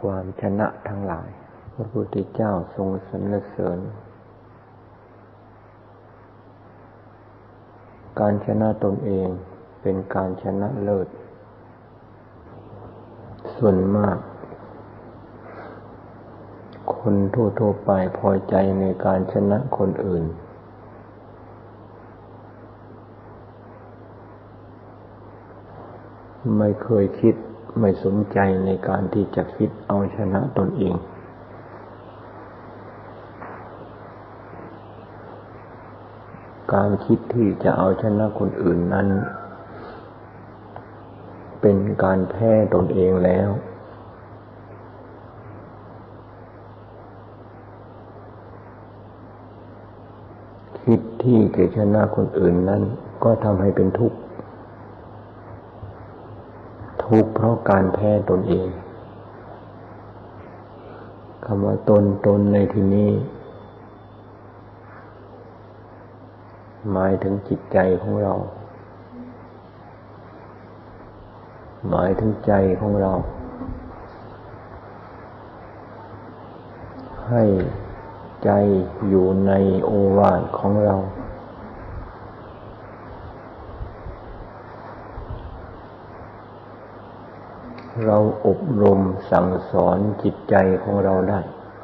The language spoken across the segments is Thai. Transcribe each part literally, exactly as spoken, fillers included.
ความชนะทั้งหลายพระพุทธเจ้าทรงสรรเสริญการชนะตนเองเป็นการชนะเลิศส่วนมากคนทั่วๆไปพอใจในการชนะคนอื่นไม่เคยคิดไม่สนใจในการที่จะคิดเอาชนะตนเองการคิดที่จะเอาชนะคนอื่นนั้นเป็นการแพ้ตนเองแล้วคิดที่จะชนะคนอื่นนั้นก็ทำให้เป็นทุกข์ทุกข์เพราะการแพ้ตนเองคำว่าตนตนในที่นี้หมายถึงจิตใจของเราหมายถึงใจของเราให้ใจอยู่ในโอวาทของเราเราอบรมสั่งสอนจิตใจของเราได้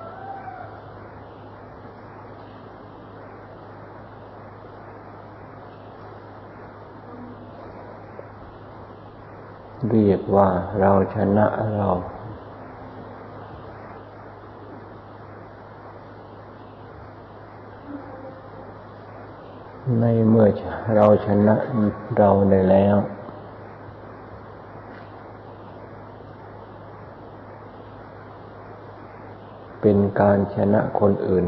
เรียกว่าเราชนะเราในเมื่อเราชนะเราได้แล้วเป็นการชนะคนอื่น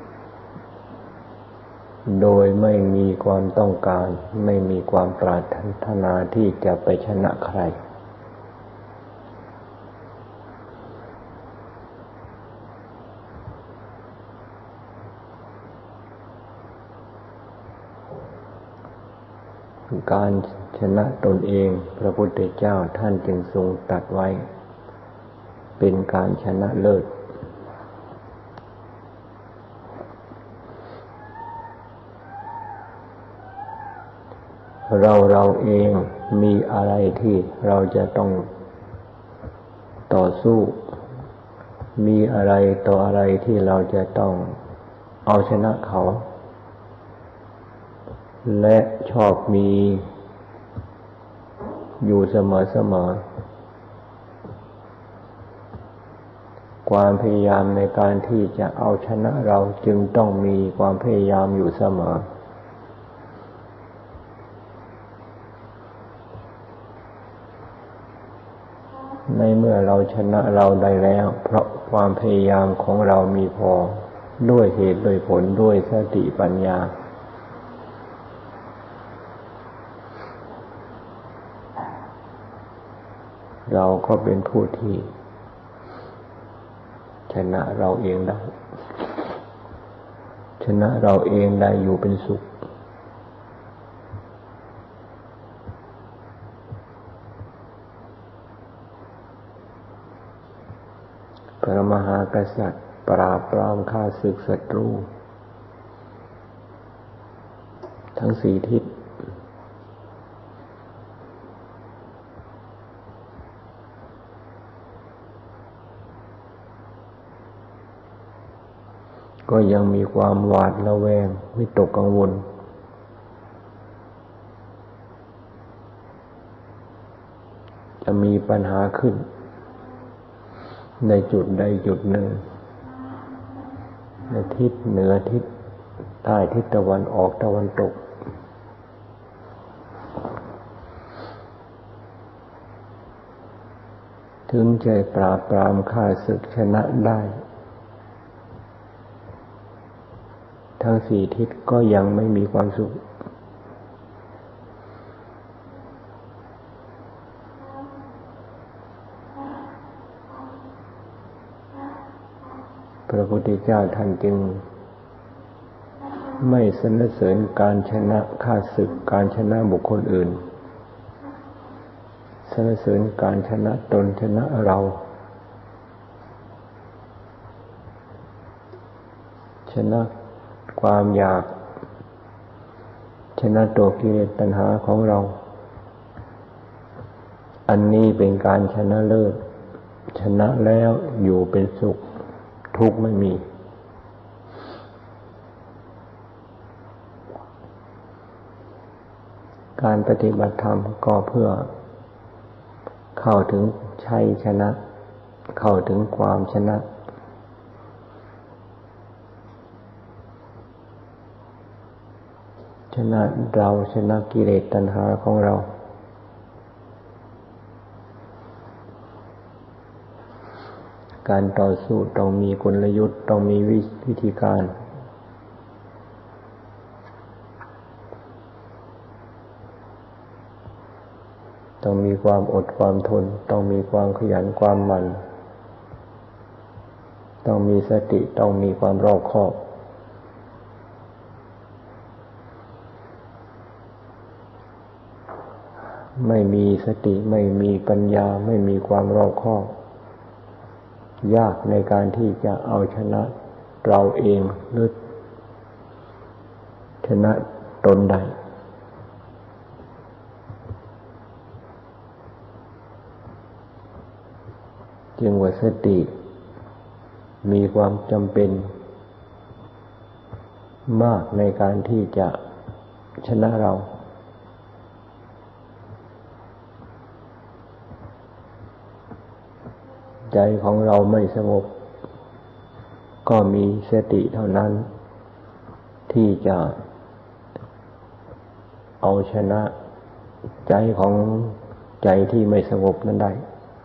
โดยไม่มีความต้องการไม่มีความปรารถนาที่จะไปชนะใครการชนะตนเองพระพุทธเจ้าท่านจึงทรงตรัสไว้เป็นการชนะเลิศเราเราเองมีอะไรที่เราจะต้องต่อสู้มีอะไรต่ออะไรที่เราจะต้องเอาชนะเขาและชอบมีอยู่เสมอเสมอความพยายามในการที่จะเอาชนะเราจึงต้องมีความพยายามอยู่เสมอในเมื่อเราชนะเราได้แล้วเพราะความพยายามของเรามีพอด้วยเหตุด้วยผลด้วยสติปัญญาเราก็เป็นผู้ที่ชนะเราเองได้ชนะเราเองได้อยู่เป็นสุขพระมหากษัตริย์ปราบปรามฆ่าศึกศัตรูทั้งสี่ทิศก็ยังมีความหวาดระแวงวิตกกังวลจะมีปัญหาขึ้นในจุดใดจุดหนึ่งในทิศเหนือทิศใต้ทิศตะวันออกตะวันตกถึงจะปราบปรามฆ่าศึกชนะได้ทั้งสี่ทิศก็ยังไม่มีความสุขพระพุทธเจ้าท่านจึงไม่สรรเสริญการชนะฆ่าศึกการชนะบุคคลอื่นสรรเสริญการชนะตนชนะเรานะความอยากชนะตัวกิเลสตัณหาของเราอันนี้เป็นการชนะเลิศชนะแล้วอยู่เป็นสุขทุกข์ไม่มีการปฏิบัติธรรมก็เพื่อเข้าถึงชัยชนะเข้าถึงความชนะชนะเราชนะกิเลสตัณหาของเราการต่อสู้ต้องมีกลยุทธ์ต้องมีวิธีการต้องมีความอดความทนต้องมีความขยันความหมั่นต้องมีสติต้องมีความรอบคอบไม่มีสติไม่มีปัญญาไม่มีความรอบคอบยากในการที่จะเอาชนะเราเองหรือชนะตนใดจึงว่าสติมีความจำเป็นมากในการที่จะชนะเราใจของเราไม่สงบก็มีสติเท่านั้นที่จะเอาชนะใจของใจที่ไม่สงบนั้นได้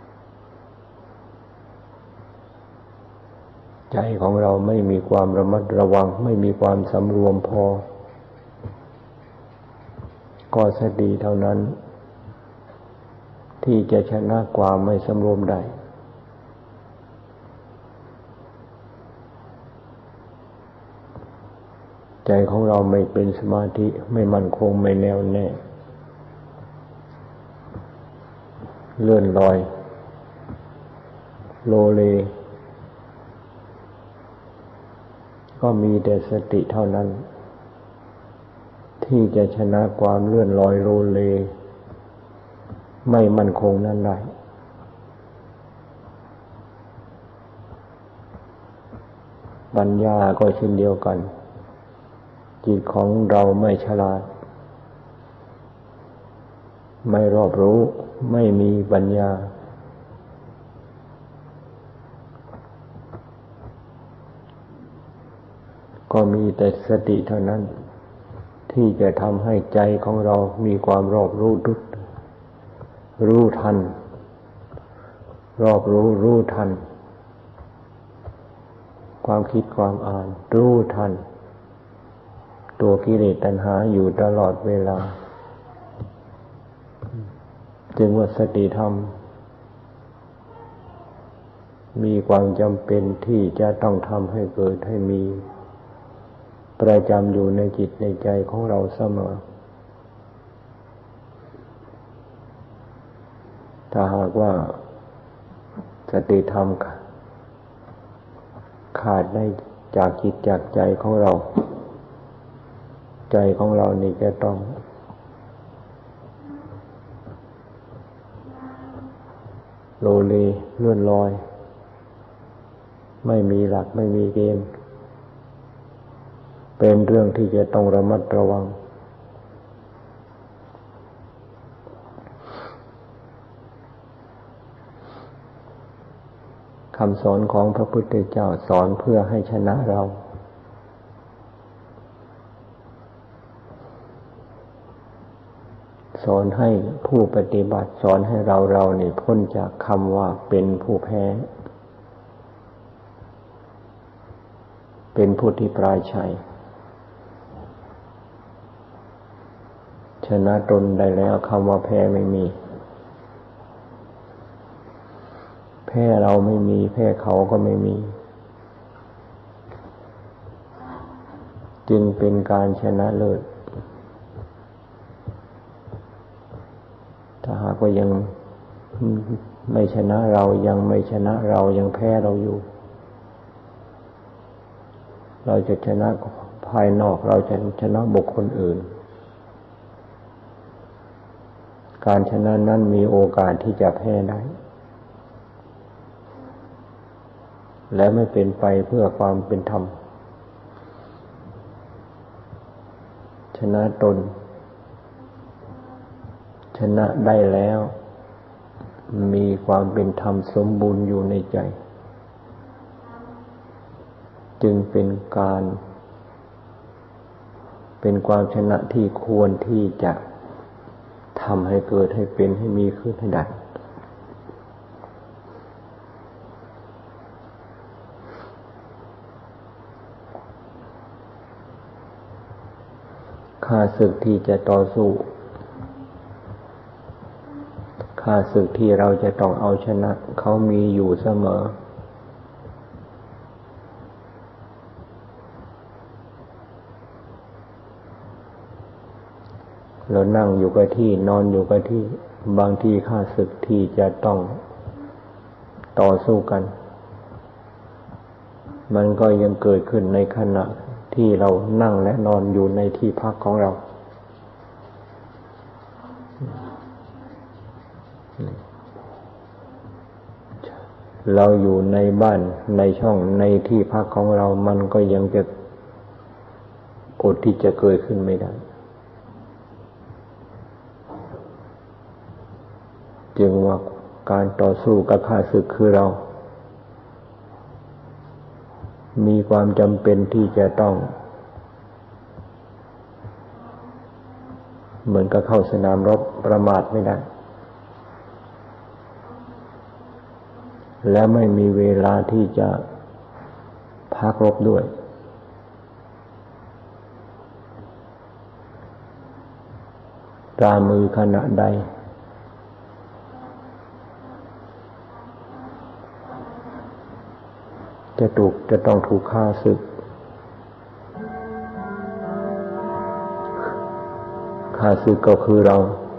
ใจของเราไม่มีความระมัดระวังไม่มีความสำรวมพอก็สติเท่านั้นที่จะชนะความไม่สำรวมได้ใจของเราไม่เป็นสมาธิไม่มั่นคงไม่แน่วแน่เลื่อนลอยโลเลก็มีแต่สติเท่านั้นที่จะชนะความเลื่อนลอยโลเลไม่มั่นคงนั้นได้ปัญญาก็เช่นเดียวกันจิตของเราไม่ฉลาดไม่รอบรู้ไม่มีปัญญาก็มีแต่สติเท่านั้นที่จะทำให้ใจของเรามีความรอบรู้รู้รู้ทันรอบรู้รู้ทันความคิดความอ่านรู้ทันตัวกิเลสตัณหาอยู่ตลอดเวลาจึงว่าสติธรรมมีความจำเป็นที่จะต้องทำให้เกิดให้มีประจำอยู่ในจิตในใจของเราเสมอถ้าหากว่าสติธรรมขาดได้จากจิตจากใจของเราใจของเรานี่จะต้องโลเลเลื่อนลอยไม่มีหลักไม่มีเกณฑ์เป็นเรื่องที่จะต้องระมัดระวังคำสอนของพระพุทธเจ้าสอนเพื่อให้ชนะเราสอนให้ผู้ปฏิบัติสอนให้เราเรานี่พ้นจากคำว่าเป็นผู้แพ้เป็นผู้ที่ปราชัยชนะตนได้แล้วคำว่าแพ้ไม่มีแพ้เราไม่มีแพ้เขาก็ไม่มีจึงเป็นการชนะเลิศถ้าหากว่ายังไม่ชนะเรายังไม่ชนะเรายังแพ้เราอยู่เราจะชนะภายนอกเราจะชนะบุคคลอื่นการชนะนั้นมีโอกาสที่จะแพ้ได้และไม่เป็นไปเพื่อความเป็นธรรมชนะตนชนะได้แล้วมีความเป็นธรรมสมบูรณ์อยู่ในใจจึงเป็นการเป็นความชนะที่ควรที่จะทำให้เกิดให้เป็นให้มีขึ้นให้ได้ข้าศึกที่จะต่อสู้ข้าศึกที่เราจะต้องเอาชนะเขามีอยู่เสมอเรานั่งอยู่กับที่นอนอยู่กับที่บางทีข้าศึกที่จะต้องต่อสู้กันมันก็ยังเกิดขึ้นในขณะที่เรานั่งและนอนอยู่ในที่พักของเราเราอยู่ในบ้านในช่องในที่พักของเรามันก็ยังจะอดที่จะเกิดขึ้นไม่ได้จึงว่าการต่อสู้กับข้าศึกคือเรามีความจำเป็นที่จะต้องเหมือนกับเข้าสนามรบประมาทไม่ได้และไม่มีเวลาที่จะพักรบด้วยตรามือขณะใดจะถูกจะต้องถูกฆ่าศึกฆ่าศึกก็คือเรา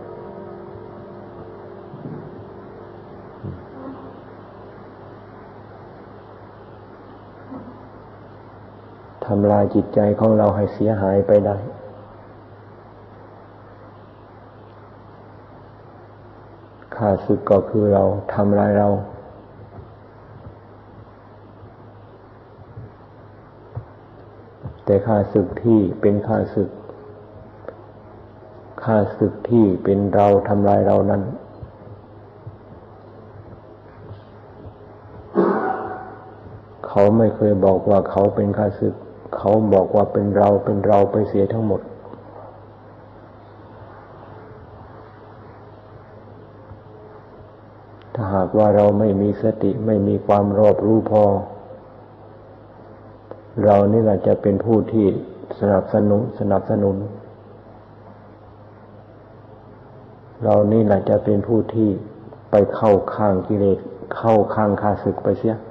ทำลายจิตใจของเราให้เสียหายไปได้ฆ่าศึกก็คือเราทำลายเราแต่ข้าศึกที่เป็นข้าศึกข้าศึกที่เป็นเราทำลายเรานั้นเขาไม่เคยบอกว่าเขาเป็นข้าศึกเขาบอกว่าเป็นเราเป็นเราไปเสียทั้งหมดถ้าหากว่าเราไม่มีสติไม่มีความรอบรู้พอเรานี่แหละจะเป็นผู้ที่สนับสนุนสนับสนุนเรานี่แหละจะเป็นผู้ที่ไปเข้าข้างกิเลสเข้าข้างข้าศึกไปเสีย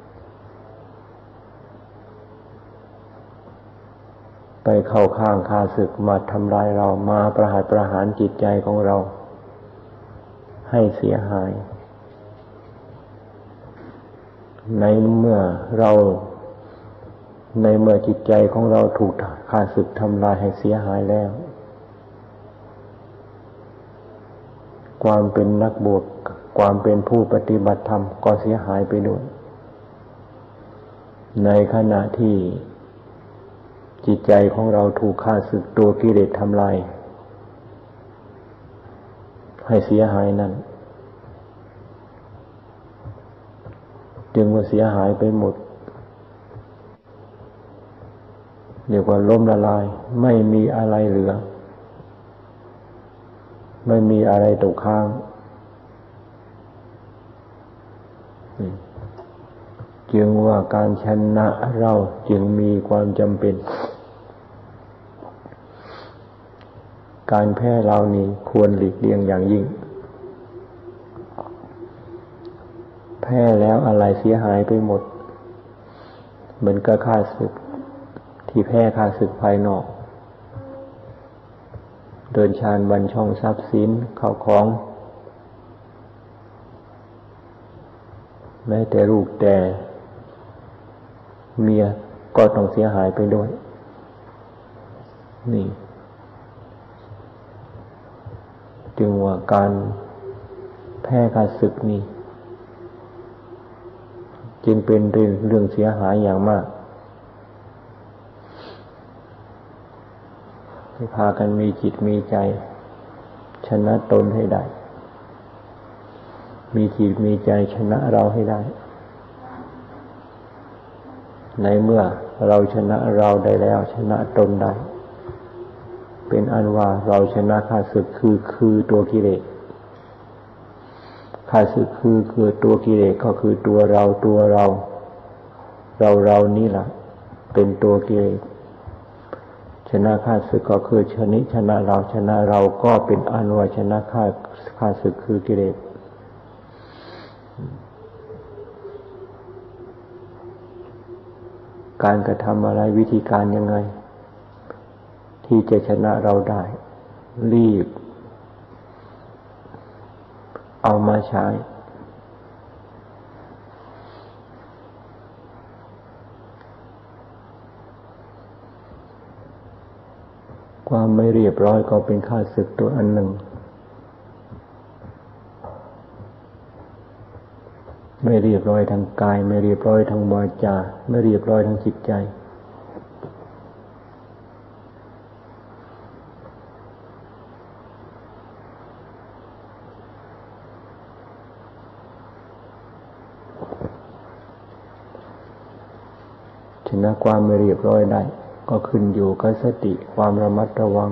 ไปเข้าข้างข้าศึกมาทำลายเรามาประหารประหารจิตใจของเราให้เสียหายในเมื่อเราในเมื่อจิตใจของเราถูกข้าศึกทำลายให้เสียหายแล้วความเป็นนักบวชความเป็นผู้ปฏิบัติธรรมก็เสียหายไปด้วยในขณะที่จิตใจของเราถูกข้าศึกตัวกิเลสทำลายให้เสียหายนั้นจึงว่าเสียหายไปหมดเรียกว่าล้มละลายไม่มีอะไรเหลือไม่มีอะไรตกค้างจึงว่าการชนะเราจึงมีความจำเป็นการแพ้เรานี้ควรหลีกเลี่ยงอย่างยิ่งแพ้แล้วอะไรเสียหายไปหมดเหมือนกับข้าศึกที่แพ้ข้าศึกภายนอกเดินชานบัญช่องทรัพย์สินเข้าของแม้แต่ลูกแต่เมียก็ต้องเสียหายไปด้วยนี่จึงว่าการแพ้การศึกนี่จึงเป็นเรื่องเสียหายอย่างมากให้พากันมีจิตมีใจชนะตนให้ได้มีจิตมีใจชนะเราให้ได้ในเมื่อเราชนะเราได้แล้วชนะตนได้เป็นอันว่าเราชนะข้าศึกคือคือตัวกิเลสข้าศึกคือคือตัวกิเลสก็คือตัวเราตัวเราเราเรานี่แหละเป็นตัวกิเลสชนะข้าศึกก็คือชนะชนะเราชนะเราก็เป็นอันว่าชนะข้าข้าศึกคือกิเลสการกระทำอะไรวิธีการยังไงที่จะชนะเราได้รีบเอามาใช้ความไม่เรียบร้อยก็เป็นข้าศึกตัวอันหนึ่งไม่เรียบร้อยทางกายไม่เรียบร้อยทางวาจาไม่เรียบร้อยทางจิตใจชนะความไม่เรียบร้อยได้ก็ขึ้นอยู่กับสติความระมัดระวัง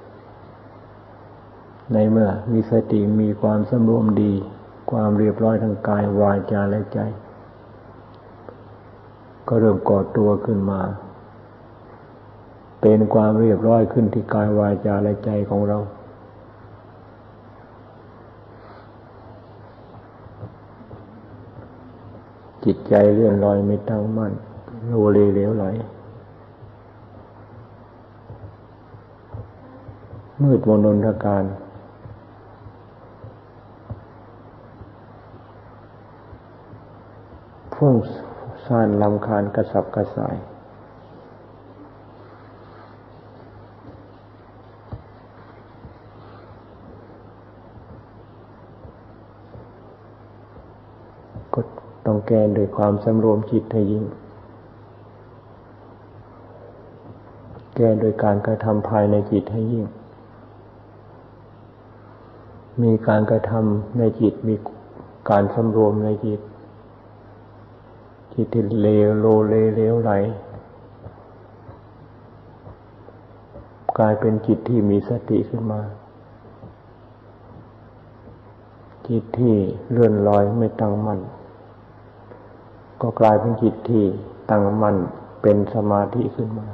ในเมื่อมีสติมีความสำรวมดีความเรียบร้อยทางกายวาจาและใจก็เริ่มก่อตัวขึ้นมาเป็นความเรียบร้อยขึ้นที่กายวาจาและใจของเราจิตใจเลื่อนลอยไม่ตั้งมั่นโลเลเหลวไหลมืดมนอนทการฟุ้งซ่านรำคาญกระสับกระส่ายก็ต้องแก้ด้วยความสำรวมจิตให้ยิ่งแก้โดยการกระทำภายในจิตให้ยิ่งมีการกระทำในจิตมีการสำรวมในจิตจิตที่เลวโลเลเลวไหลกลายเป็นจิตที่มีสติขึ้นมาจิตที่เลื่อนลอยไม่ตั้งมั่นก็กลายเป็นจิตที่ตั้งมั่นเป็นสมาธิขึ้นมา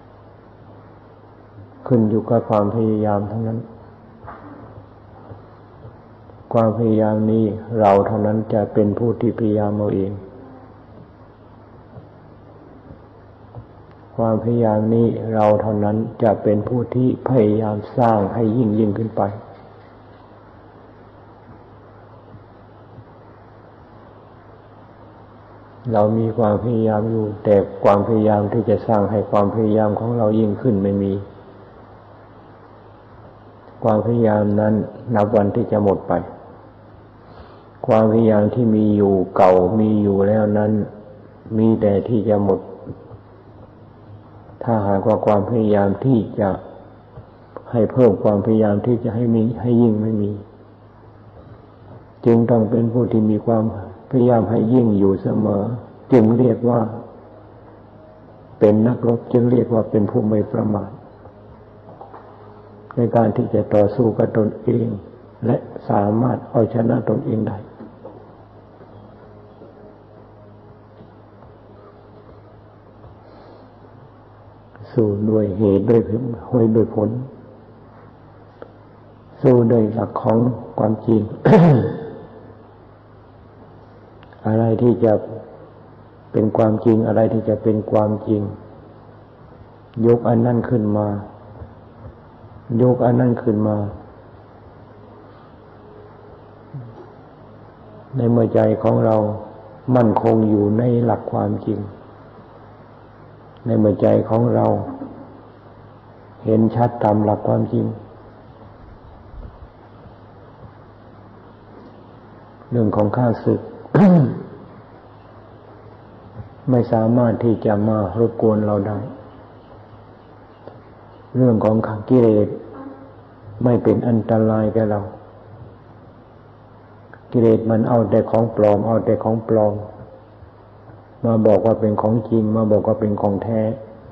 ขึ้นอยู่กับความพยายามทั้งนั้นความพยายามนี้เราเท่านั้นจะเป็นผู้ที่พยายามเอาเองความพยายามนี้เราเท่านั้นจะเป็นผู้ที่พยายามสร้างให้ยิ่งยิ่งขึ้นไปเรามีความพยายามอยู่แต่ความพยายามที่จะสร้างให้ความพยายามของเรายิ่งขึ้นไม่มีความพยายามนั้นนับวันที่จะหมดไปความพยายามที่มีอยู่เก่ามีอยู่แล้วนั้นมีแต่ที่จะหมดถ้าหากว่าความพยายามที่จะให้เพิ่มความพยายามที่จะให้มีให้ยิ่งไม่มีจึงต้องเป็นผู้ที่มีความพยายามให้ยิ่งอยู่เสมอจึงเรียกว่าเป็นนักรบจึงเรียกว่าเป็นผู้ไม่ประมาทในการที่จะต่อสู้กับตนเองและสามารถเอาชนะตนเองได้สู้ด้วยเหตุด้วยผลด้วยผลสู้ด้วยหลักของความจริง อะไรที่จะเป็นความจริงอะไรที่จะเป็นความจริงยกอันนั้นขึ้นมายกอันนั้นขึ้นมาในเมื่อใจของเรามั่นคงอยู่ในหลักความจริงในเมื่อใจของเราเห็นชัดตามหลักความจริงเรื่องของข้าศึก ไม่สามารถที่จะมารบกวนเราได้เรื่องของกิเลสไม่เป็นอันตรายแก่เรากิเลสมันเอาแต่ของปลอมเอาแต่ของปลอมมาบอกว่าเป็นของจริงมาบอกว่าเป็นของแท้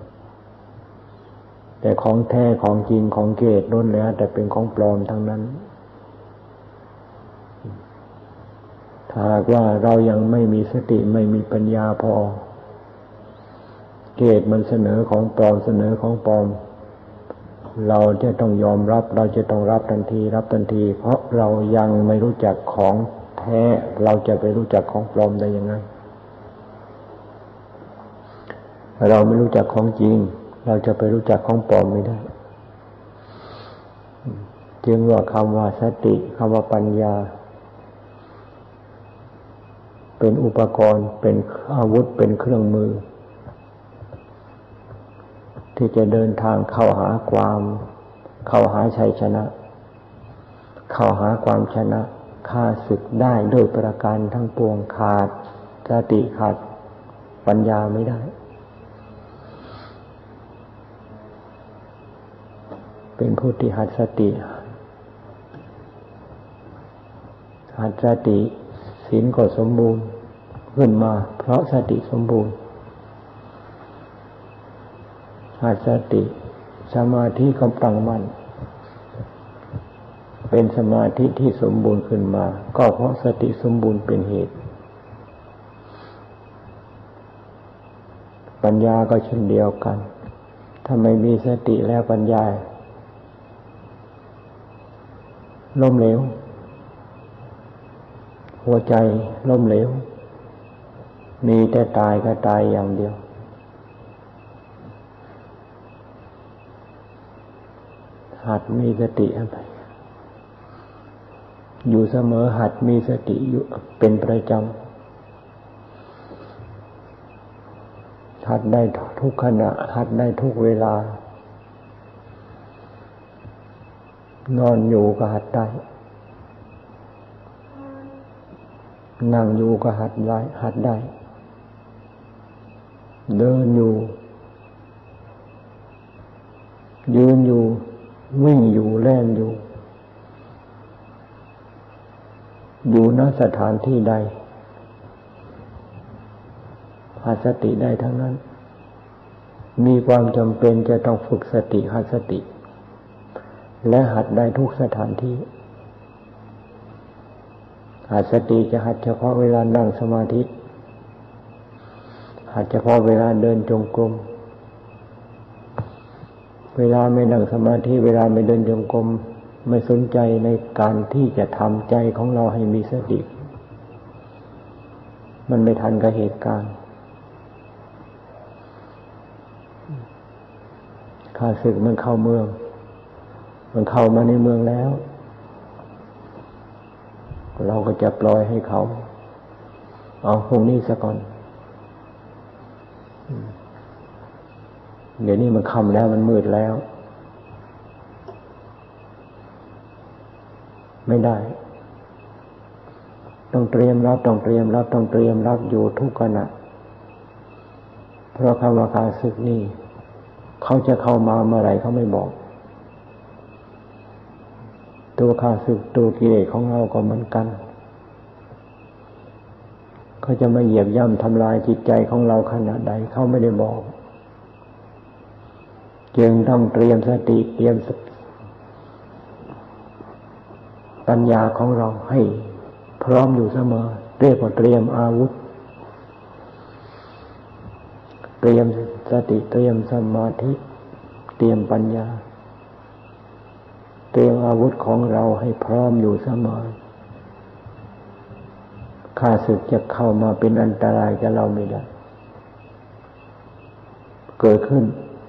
แต่ของแท้ของจริงของกิเลสล้วนแล้วแต่เป็นของปลอมทั้งนั้นถ้าหากว่าเรายังไม่มีสติไม่มีปัญญาพอกิเลสมันเสนอของปลอมเสนอของปลอมเราจะต้องยอมรับเราจะต้องรับทันทีรับทันทีเพราะเรายังไม่รู้จักของแท้เราจะไปรู้จักของปลอมได้ยังไงเราไม่รู้จักของจริงเราจะไปรู้จักของปลอมไม่ได้จึงว่าคำว่าสติคำว่าปัญญาเป็นอุปกรณ์เป็นอาวุธเป็นเครื่องมือที่จะเดินทางเข้าหาความเข้าหาชัยชนะเข้าหาความชนะข้าศึกได้ด้วยประการทั้งปวงขาดสติขาดปัญญาไม่ได้เป็นผู้ที่หัดสติหัดสติศีลก็สมบูรณ์ขึ้นมาเพราะสติสมบูรณ์หัดสติสมาธิก็ตั้งมั่นเป็นสมาธิที่สมบูรณ์ขึ้นมาก็เพราะสติสมบูรณ์เป็นเหตุปัญญาก็เช่นเดียวกันถ้าไม่มีสติแล้วปัญญาล้มเหลวหัวใจล้มเหลวมีแต่ตายก็ตายอย่างเดียวหัดมีสติอะไรอยู่เสมอหัดมีสติอยู่เป็นประจำหัดได้ทุกขณะหัดได้ทุกเวลานอนอยู่ก็หัดได้นั่งอยู่ก็หัดได้หัดได้เดินอยู่ยืนอยู่วิ่งอยู่แล่นอยู่อยู่ณสถานที่ใดหัดสติได้ทั้งนั้นมีความจำเป็นจะต้องฝึกสติหัดสติและหัดได้ทุกสถานที่หัดสติจะหัดเฉพาะเวลานั่งสมาธิหัดเฉพาะเวลาเดินจงกรมเวลาไม่นั่งสมาธิเวลาไม่เดินจงกรมไม่สนใจในการที่จะทำใจของเราให้มีสติมันไม่ทันกับเหตุการณ์ข้าศึกมันเข้าเมืองมันเข้ามาในเมืองแล้วเราก็จะปล่อยให้เขาเอาพวกนี้ซะก่อนเดี๋ยวนี้มันค่ำแล้วมันมืดแล้วไม่ได้ต้องเตรียมรับต้องเตรียมรับต้องเตรียมรับอยู่ทุกขณะเพราะคำว่าข้าศึกนี่เขาจะเข้ามาเมื่อไหร่เขาไม่บอกตัวข้าศึกตัวกิเลสของเราก็เหมือนกันเขาจะมาเหยียบย่ำทำลายจิตใจของเราขนาดใดเขาไม่ได้บอกจึงต้องเตรียมสติเตรียมปัญญาของเราให้พร้อมอยู่เสมอเรียกว่าเตรียมอาวุธเตรียมสติเตรียมสมาธิเตรียมปัญญาเตรียมอาวุธของเราให้พร้อมอยู่เสมอข้าศึกจะเข้ามาเป็นอันตรายกับเราไม่ได้เกิดขึ้น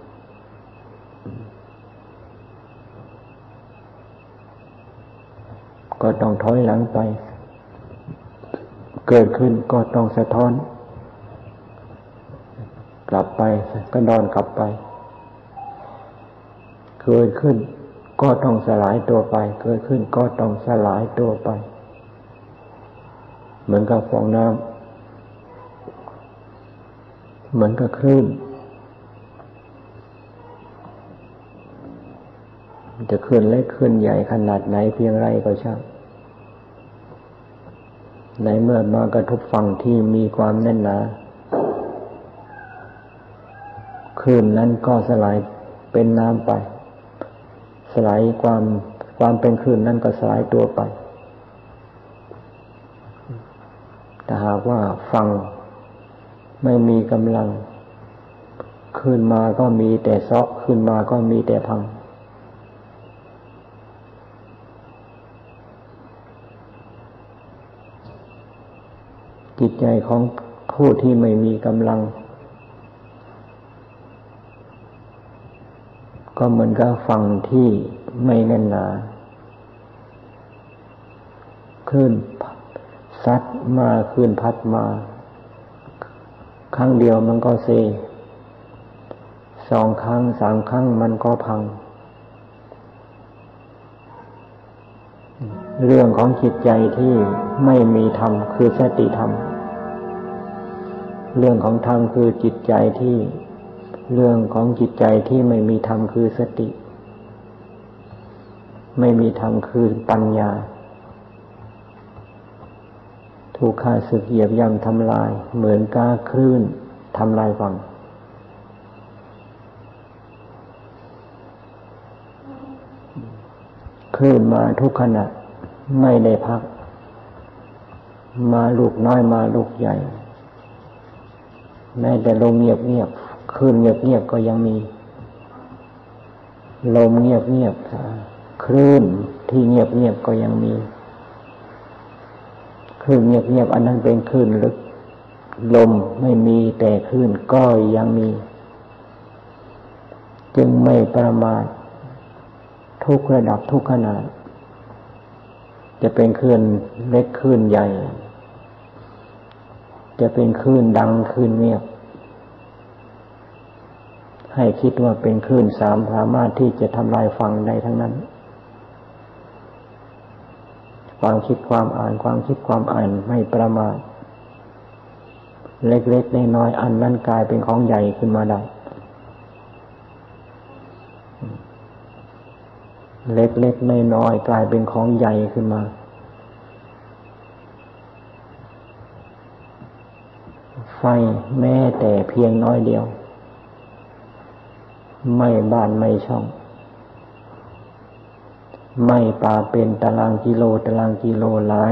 ก็ต้องถอยหลังไปเกิดขึ้นก็ต้องสะท้อนกลับไปก็ดอนกลับไปเกิดขึ้นก็ต้องสลายตัวไปเกิดขึ้นก็ต้องสลายตัวไปเหมือนกับฟองน้ำเหมือนกับคลื่นจะคลื่นเล็กคลื่นใหญ่ขนาดไหนเพียงไรก็ช่างในเมื่อมากระทบฝั่งที่มีความแน่นหนาคลื่นนั้นก็สลายเป็นน้ำไปสลายความความเป็นคลื่นนั้นก็สลายตัวไปแต่หากว่าฝั่งไม่มีกำลังขึ้นมาก็มีแต่เซาะขึ้นมาก็มีแต่พังจิตใจของผู้ที่ไม่มีกำลังก็เหมือนกับฝั่งที่ไม่แน่นหนาคลื่นซัดมาคลื่นพัดมาครั้งเดียวมันก็เซสองครั้งสามครั้งมันก็พังเรื่องของจิตใจที่ไม่มีธรรมคือสติธรรมเรื่องของธรรมคือจิตใจที่เรื่องของจิตใจที่ไม่มีธรรมคือสติไม่มีธรรมคือปัญญาถูกข้าศึกเหยียบย่ำทำลายเหมือนกาคลื่นทำลายฝั่งคลื่นมาทุกขณะไม่ได้พักมาลูกน้อยมาลูกใหญ่แม้แต่ลมเงียบเงียบคลื่นเงียบเงียบก็ยังมีลมเงียบเงียบคลื่นที่เงียบเงียบก็ยังมีคลื่นเงียบเงียบอันนั้นเป็นคลื่นลึกลมไม่มีแต่คลื่นก็ยังมีจึงไม่ประมาททุกระดับทุกขนาดจะเป็นคลื่นเล็กคลื่นใหญ่จะเป็นคลื่นดังคลื่นเงียบให้คิดว่าเป็นคลื่นสามสามารถที่จะทำลายฝั่งได้ทั้งนั้นความคิดความอ่านความคิดความอ่านไม่ประมาทเล็กๆน้อยๆอันนั้นกลายเป็นของใหญ่ขึ้นมาได้เล็กๆน้อยๆกลายเป็นของใหญ่ขึ้นมาไฟแม้แต่เพียงน้อยเดียวไม่บ้านไม่ช่องไม่ป่าเป็นตารางกิโลตารางกิโลหลาย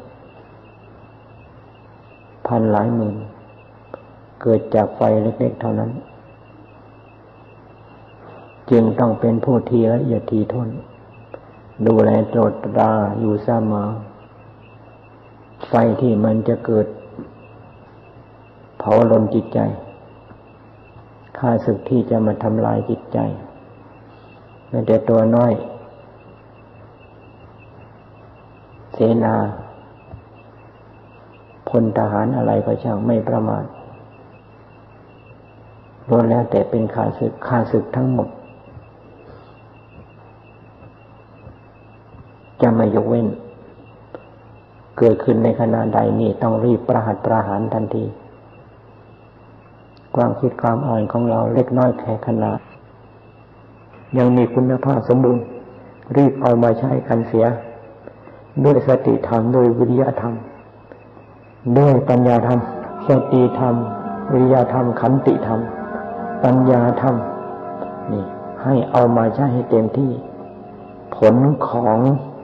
พันหลายหมื่นเกิดจากไฟเล็กๆเท่านั้นจึงต้องเป็นผู้ที่ละเอียดถี่ถ้วนดูแลตรวจตราอยู่เสมอไฟที่มันจะเกิดเผาลนจิตใจข้าศึกที่จะมาทำลายจิตใจแม้แต่ตัวน้อยเสนาพลทหารอะไรก็ช่างไม่ประมาทล้วนแล้วแต่เป็นข้าศึกข้าศึกทั้งหมดจะไม่ยกเว้นเกิดขึ้นในขณะใดนี่ต้องรีบประหัตประหารทันทีความคิดความอ่านของเราเล็กน้อยแค่ขนาดยังมีคุณภาพสมบูรณ์รีบเอามาใช้กันเสียด้วยสติธรรมด้วยวิริยะธรรมด้วยปัญญาธรรมสติธรรมวิริยะธรรมขันติธรรมปัญญาธรรมนี่ให้เอามาใช้ให้เต็มที่ผลของ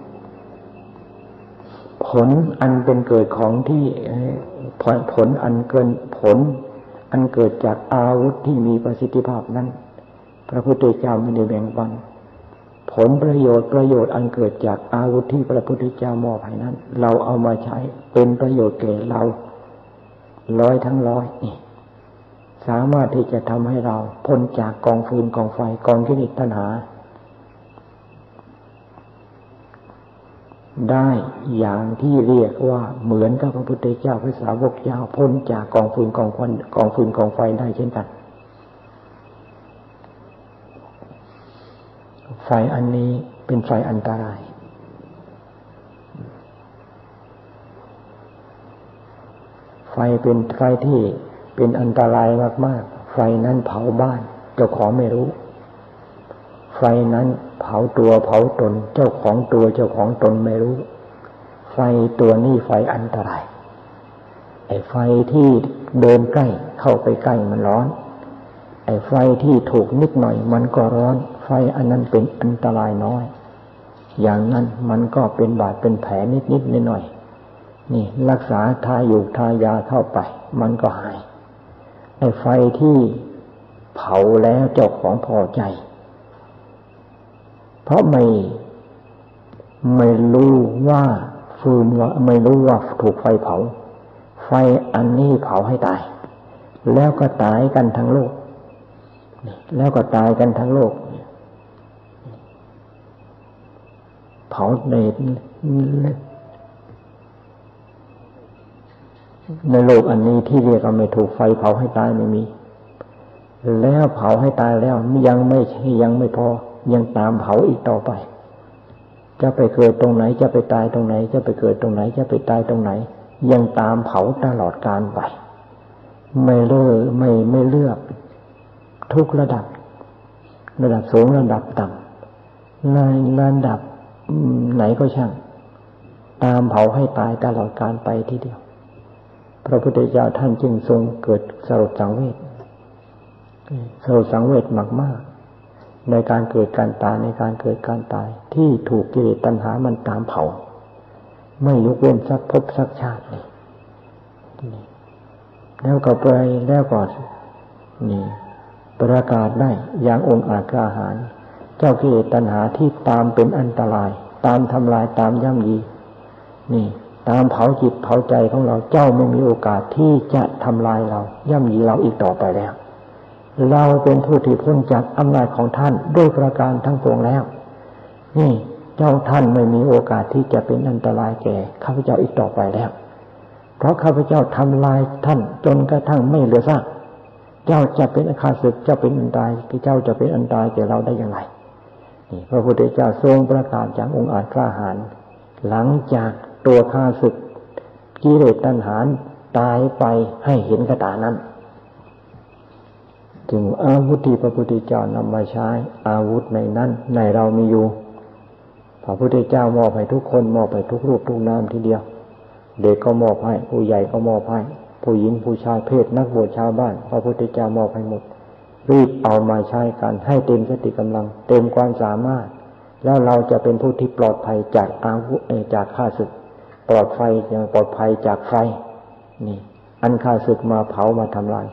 ผลอันเป็นเกิดของที่ผลผลอันเกินผลอันเกิดจากอาวุธที่มีประสิทธิภาพนั้นพระพุทธเจ้าไม่ได้แบ่งปันผลประโยชน์ประโยชน์อันเกิดจากอาวุธที่พระพุทธเจ้ามอบให้นั้นเราเอามาใช้เป็นประโยชน์แก่เราร้อยทั้งร้อยนี่สามารถที่จะทำให้เราพ้นจากกองฟืนกองไฟกองกิเลสตัณหาได้อย่างที่เรียกว่าเหมือนกับพระพุทธเจ้าพระสาวกเจ้าพ้นจากกองฟืนกองควันกองฟืนกองไฟได้เช่นกันไฟอันนี้เป็นไฟอันตรายไฟเป็นไฟที่เป็นอันตรายมากๆไฟนั้นเผาบ้านเจ้าของไม่รู้ไฟนั้นเผาตัวเผาตนเจ้าของตัวเจ้าของตนไม่รู้ไฟตัวนี้ไฟอันตรายไอ้ไฟที่เดินใกล้เข้าไปใกล้มันร้อนไอ้ไฟที่ถูกนิดหน่อยมันก็ร้อนไฟอันนั้นเป็นอันตรายน้อยอย่างนั้นมันก็เป็นบาดเป็นแผลนิดๆหน่อยๆนี่รักษาทาอยู่ทายาเข้าไปมันก็หายไอ้ไฟที่เผาแล้วเจ้าของพอใจเพราะไม่ไม่รู้ว่าฟืนว่าไม่รู้ว่าถูกไฟเผาไฟอันนี้เผาให้ตายแล้วก็ตายกันทั้งโลกแล้วก็ตายกันทั้งโลกเผาในในโลกอันนี้ที่เรียกว่าไม่ถูกไฟเผาให้ตายไม่มีแล้วเผาให้ตายแล้วยังไม่ใช่ยังไม่พอยังตามเผาอีกต่อไปจะไปเกิดตรงไหนจะไปตายตรงไหนจะไปเกิดตรงไหนจะไปตายตรงไหนยังตามเผาตลอดกาลไปไม่เลิกไม่ไม่เลือกทุกระดับระดับสูงระดับต่ำในระดับไหนก็ช่างตามเผาให้ตายตลอดกาลไปทีเดียวพระพุทธเจ้าท่านจึงทรงเกิดสลดสังเวชสลดสังเวชมากๆในการเกิดการตายในการเกิดการตายที่ถูกกิเลสตัณหามันตามเผาไม่ยกเว้นสักภพสักชาตินี่แล้วก็ไปแล้วก็นี่ประกาศได้อย่างองค์อาจกล้าหาญเจ้ากิเลสตัณหาที่ตามเป็นอันตรายตามทำลายตามย่ำยีนี่ตามเผาจิตเผาใจของเราเจ้าไม่มีโอกาสที่จะทำลายเราย่ำยีเราอีกต่อไปแล้วเราเป็นผู้ที่พ้นจากอำนาจของท่านด้วยประการทั้งปวงแล้วนี่เจ้าท่านไม่มีโอกาสที่จะเป็นอันตรายแก่ข้าพเจ้าอีกต่อไปแล้วเพราะข้าพเจ้าทำลายท่านจนกระทั่งไม่เหลือซากเจ้าจะเป็นข้าศึกเจ้าเป็นอันตรายเจ้าจะเป็นอันตรายแก่เราได้อย่างไรนี่พระพุทธเจ้าทรงประกาศจากองค์อาจกล้าหาญหลังจากตัวข้าศึกกิเลสตัณหาตายไปให้เห็นกระตานั้นจึงอาวุธที่พระพุทธเจ้านำมาใช้อาวุธในนั้นในเรามีอยู่พระพุทธเจ้ามอบให้ทุกคนมอบให้ทุกรูปทุกนามทีเดียวเด็กก็มอบให้ผู้ใหญ่ก็มอบให้ผู้หญิงผู้ชายเพศนักบวชชาวบ้านพระพุทธเจ้ามอบให้หมดรีบเอามาใช้กันให้เต็มสติกำลังเต็มความสามารถแล้วเราจะเป็นผู้ที่ปลอดภัยจากอาวุธจากข้าศึกปลอดภัยอย่างปลอดภัยจากไฟนี่อันข้าศึกมาเผามาทำลาย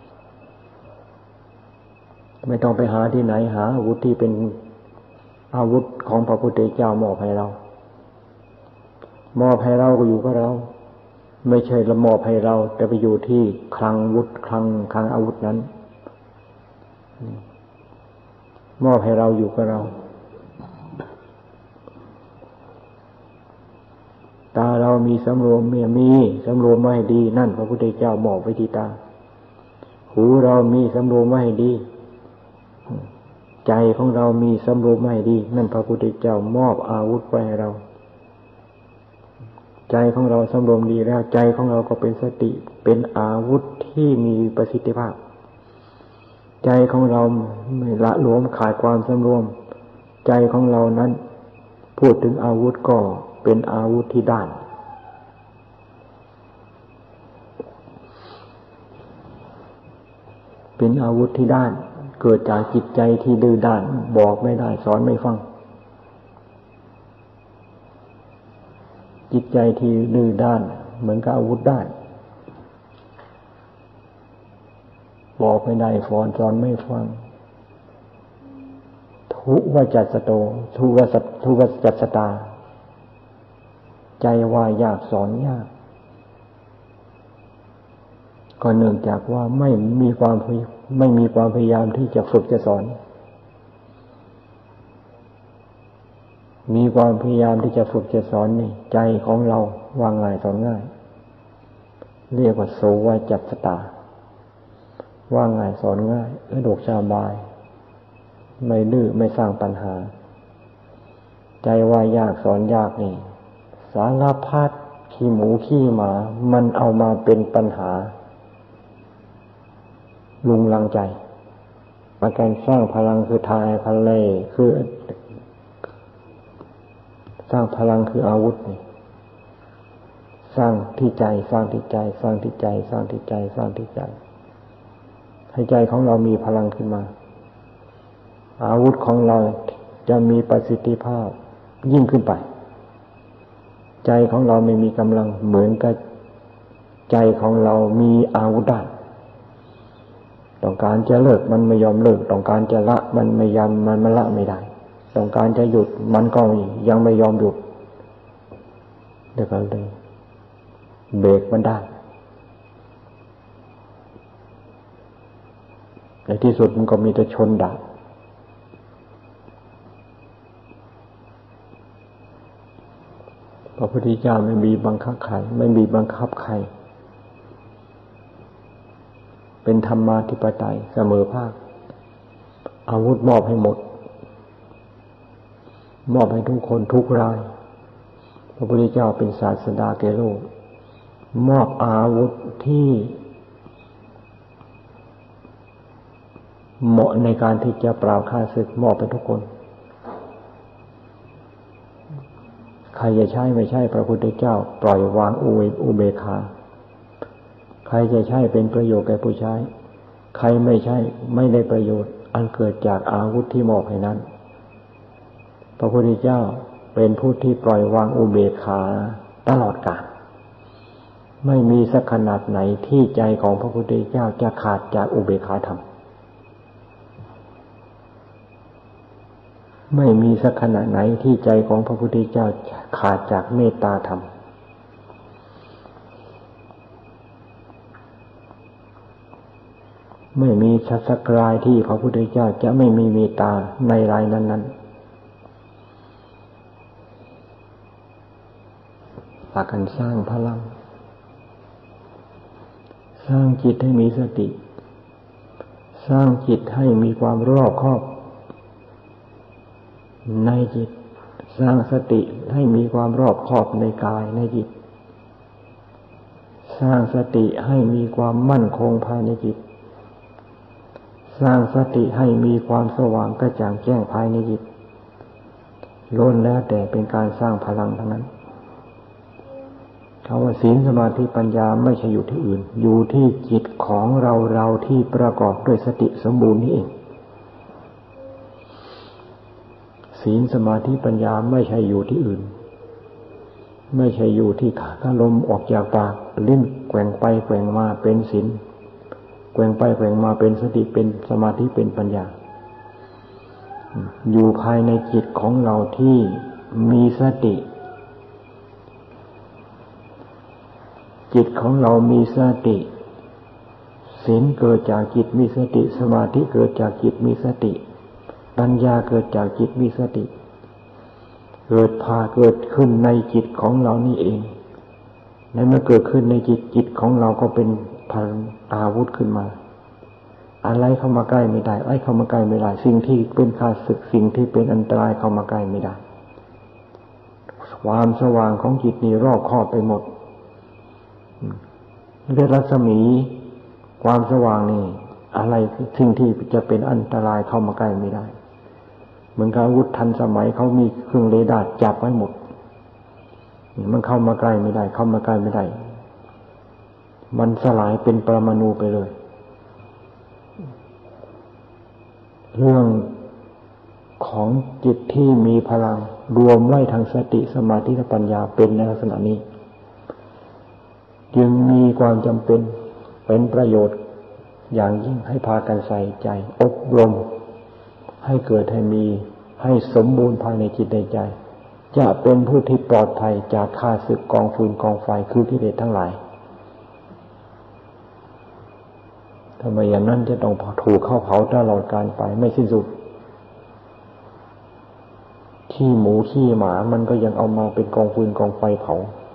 ไม่ต้องไปหาที่ไหนหาอาวุธที่เป็นอาวุธของพระพุทธเจ้ามอบให้เรามอบให้เราก็อยู่กับเราไม่ใช่ละมอบให้เราแต่ไปอยู่ที่คลังวุธคลังคลังอาวุธนั้นมอบให้เราอยู่กับเราตาเรามีสำรวมมีมีสำรวมไว้ให้ดีนั่นพระพุทธเจ้ามอบไว้ที่ตาหูเรามีสำรวมไว้ให้ดีใจของเรามีสำรวมไว้ให้ดีนั่นพระพุทธเจ้ามอบอาวุธไว้ให้เราใจของเราสำรวมดีแล้วใจของเราก็เป็นสติเป็นอาวุธที่มีประสิทธิภาพใจของเราไม่ละหลวมขาดความสำรวมใจของเรานั้นพูดถึงอาวุธก็เป็นอาวุธที่ด้านเป็นอาวุธที่ด้านเกิดจากจิตใจที่ดื้อด้านบอกไม่ได้สอนไม่ฟังจิตใจที่ดื้อด้านเหมือนกับอาวุธด้านบอกไม่ได้สอนสอนไม่ฟังทุวจัสสโตทุวสัตทุวจัสสตาใจว่ายากสอนยากก็เนื่องจากว่าไม่มีความไม่มีความพยายามที่จะฝึกจะสอนมีความพยายามที่จะฝึกจะสอนนี่ใจของเราวางง่ายสอนง่ายเรียกว่าโสวจัสสตาว่าง่ายสอนง่ายสะดวกสบายไม่ดื้อไม่สร้างปัญหาใจว่ายากสอนยากนี่สารพัดขี้หมูขี้หมามันเอามาเป็นปัญหาลุงลังใจมาการสร้างพลังคือทายพลเลคือสร้างพลังคืออาวุธนี่สร้างที่ใจสร้างที่ใจสร้างที่ใจสร้างที่ใจสร้างที่ใจให้ใจของเรามีพลังขึ้นมาอาวุธของเราจะมีประสิทธิภาพยิ่งขึ้นไปใจของเราไม่มีกำลังเหมือนกับใจของเรามีอาวุธได้ต้องการจะเลิกมันไม่ยอมเลิกต้องการจะละมันไม่ยอมมันมันละไม่ได้ต้องการจะหยุดมันก็ยังไม่ยอมหยุดเดี๋ยวกันเลยเบรกมันได้ในที่สุดมันก็มีแต่ชนดาบพระพุทธเจ้าไม่มีบังคับใครไม่มีบังคับใครเป็นธรรมาธิปไตยเสมอภาคอาวุธมอบให้หมดมอบให้ทุกคนทุกรายพระพุทธเจ้าเป็นศาสดาแก่โลกมอบอาวุธที่เหมาะในการที่จะปราบข้าศึกมอบไปทุกคนใครจะใช้ไม่ใช่พระพุทธเจ้าปล่อยวางอุเบกขาใครจะใช้เป็นประโยชน์แก่ผู้ใช้ใครไม่ใช่ไม่ได้ประโยชน์อันเกิดจากอาวุธที่มอบให้นั้นพระพุทธเจ้าเป็นผู้ที่ปล่อยวางอุเบกขาตลอดกาลไม่มีสักขนาดไหนที่ใจของพระพุทธเจ้าจะขาดจากอุเบกขาธรรมไม่มีสักขณะไหนที่ใจของพระพุทธเจ้าขาดจากเมตตาธรรมไม่มีสักรายที่พระพุทธเจ้าจะไม่มีเมตตาในรายนั้นๆพากันสร้างพลังสร้างจิตให้มีสติสร้างจิตให้มีความรอบคอบในจิตสร้างสติให้มีความรอบคอบในกายในจิตสร้างสติให้มีความมั่นคงภายในจิตสร้างสติให้มีความสว่างกระจ่างแจ้งภายในจิตล้วนแล้วแต่เป็นการสร้างพลังทั้งนั้นคำว่าศีลสมาธิปัญญาไม่ใช่อยู่ที่อื่นอยู่ที่จิตของเราเราที่ประกอบด้วยสติสมบูรณ์นี่เองศีลสมาธิปัญญาไม่ใช่อยู่ที่อื่นไม่ใช่อยู่ที่ขาลมออกจากปากลิ้นแกว่งไปแกว่งมาเป็นศีลแกว่งไปแกว่งมาเป็นสติเป็นสมาธิเป็นปัญญาอยู่ภายในจิตของเราที่มีสติจิตของเรามีสติศีลเกิดจากจิตมีสติสมาธิเกิดจากจิตมีสติปัญญาเกิดจากจิตมีสติเกิดพาเกิดขึ้นในจิตของเรานี่เองและเมื่อเกิดขึ้นในจิตจิตของเราก็เป็นพลังอาวุธขึ้นมาอะไรเข้ามาใกล้ไม่ได้ไอ้เข้ามาใกล้ไม่ได้สิ่งที่เป็นข้าศึกสิ่งที่เป็นอันตรายเข้ามาใกล้ไม่ได้ความสว่างของจิตนี่รอบครอบไปหมดเรียกรัศมีความสว่างนี่อะไรสิ่งที่จะเป็นอันตรายเข้ามาใกล้ไม่ได้เหมือนกับอาวุธทันสมัยเขามีเครื่องเรดาร์จับไว้หมดมันเข้ามาใกล้ไม่ได้เข้ามาใกล้ไม่ได้มันสลายเป็นปรมาณูไปเลยเรื่องของจิตที่มีพลังรวมไว้ทางสติสมาธิและปัญญาเป็นในลักษณะนี้จึงมีความจำเป็นเป็นประโยชน์อย่างยิ่งให้พากันใส่ใจอบรมให้เกิดให้มีให้สมบูรณ์ภายในจิตในใจจะเป็นผู้ที่ปลอดภัยจากข้าศึกกองฟืนกองไฟคือกิเลสทั้งหลายทำไมอย่างนั้นจะต้องถูกเข้าเผาตลอดการไปไม่สิ้นสุดขี้หมูขี้หมามันก็ยังเอามาเป็นกองฟืนกองไฟเผา